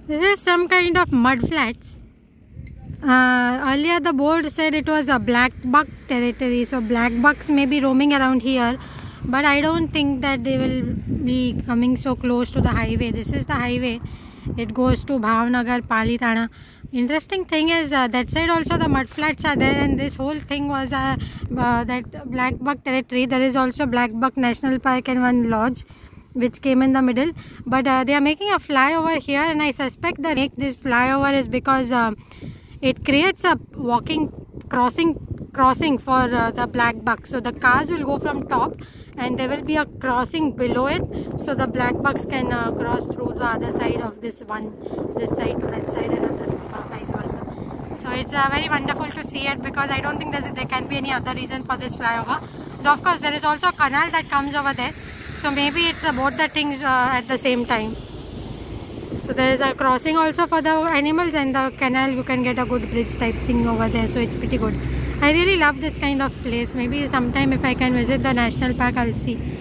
This is some kind of mud flats. Earlier the board said it was a Blackbuck territory, so Blackbucks may be roaming around here, but I don't think that they will be coming so close to the highway. This is the highway. It goes to Bhavnagar, Palitana. Interesting thing is that side also the mud flats are there, and this whole thing was that Blackbuck territory. There is also Blackbuck National Park and one lodge which came in the middle, but they are making a flyover here, and I suspect that make this flyover is because it creates a walking crossing for the Blackbuck. So the cars will go from top and there will be a crossing below it, so the Blackbucks can cross through the other side of this side to that side, and vice versa. So it's very wonderful to see it, because I don't think there can be any other reason for this flyover. Though of course there is also a canal that comes over there, so maybe it's both the things at the same time. So there is a crossing also for the animals, and the canal you can get a good bridge type thing over there, so it's pretty good. I really love this kind of place. Maybe sometime if I can visit the national park, I'll see.